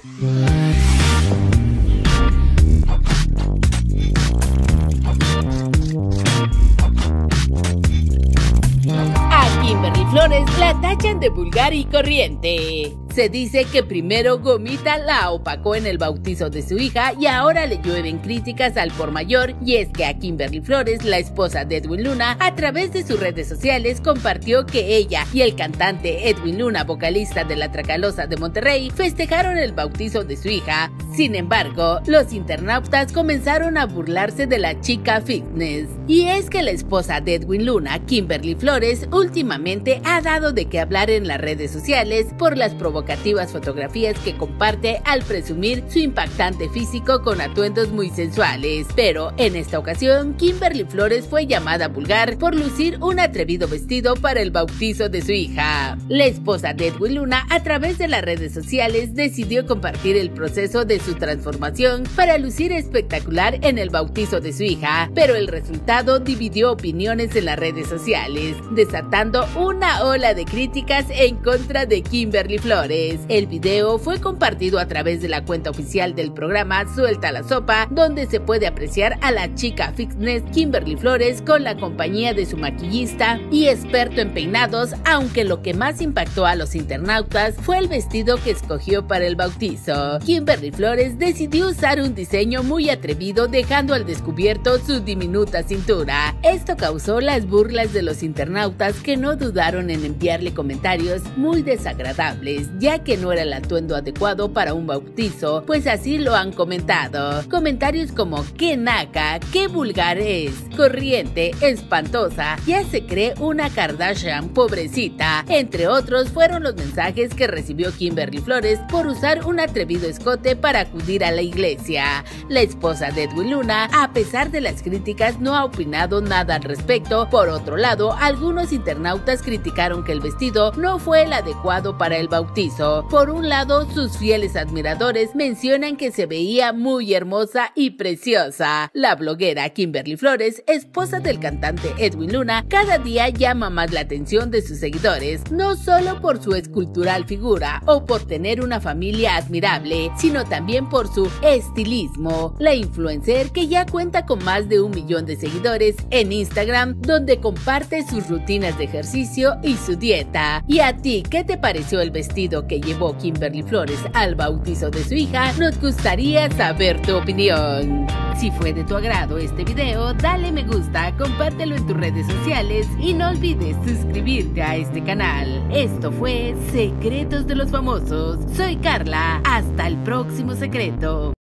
A Kimberly Flores la tachan de vulgar y corriente. Se dice que primero Gomita la opacó en el bautizo de su hija y ahora le llueven críticas al por mayor, y es que a Kimberly Flores, la esposa de Edwin Luna, a través de sus redes sociales compartió que ella y el cantante Edwin Luna, vocalista de La Tracalosa de Monterrey, festejaron el bautizo de su hija. Sin embargo, los internautas comenzaron a burlarse de la chica fitness. Y es que la esposa de Edwin Luna, Kimberly Flores, últimamente ha dado de qué hablar en las redes sociales por las provocativas fotografías que comparte al presumir su impactante físico con atuendos muy sensuales. Pero en esta ocasión, Kimberly Flores fue llamada vulgar por lucir un atrevido vestido para el bautizo de su hija. La esposa de Edwin Luna, a través de las redes sociales, decidió compartir el proceso de su transformación para lucir espectacular en el bautizo de su hija, pero el resultado dividió opiniones en las redes sociales, desatando una ola de críticas en contra de Kimberly Flores. El video fue compartido a través de la cuenta oficial del programa Suelta la Sopa, donde se puede apreciar a la chica fitness Kimberly Flores con la compañía de su maquillista y experto en peinados, aunque lo que más impactó a los internautas fue el vestido que escogió para el bautizo. Kimberly Flores decidió usar un diseño muy atrevido, dejando al descubierto su diminuta cintura. Esto causó las burlas de los internautas, que no dudaron en enviarle comentarios muy desagradables, ya que no era el atuendo adecuado para un bautizo, pues así lo han comentado. Comentarios como "qué naca", "qué vulgar es", "corriente", "espantosa", "ya se cree una Kardashian, pobrecita", entre otros fueron los mensajes que recibió Kimberly Flores por usar un atrevido escote para acudir a la iglesia. La esposa de Edwin Luna, a pesar de las críticas, no ha opinado nada al respecto. Por otro lado, algunos internautas criticaron que el vestido no fue el adecuado para el bautizo. Por un lado, sus fieles admiradores mencionan que se veía muy hermosa y preciosa. La bloguera Kimberly Flores, esposa del cantante Edwin Luna, cada día llama más la atención de sus seguidores, no solo por su escultural figura o por tener una familia admirable, sino también por su estilismo. La influencer, que ya cuenta con más de 1 millón de seguidores en Instagram, donde comparte sus rutinas de ejercicio y su dieta. ¿Y a ti qué te pareció el vestido que llevó Kimberly Flores al bautizo de su hija? Nos gustaría saber tu opinión. Si fue de tu agrado este video, dale me gusta, compártelo en tus redes sociales y no olvides suscribirte a este canal. Esto fue Secretos de los Famosos. Soy Carla. Hasta el próximo secreto.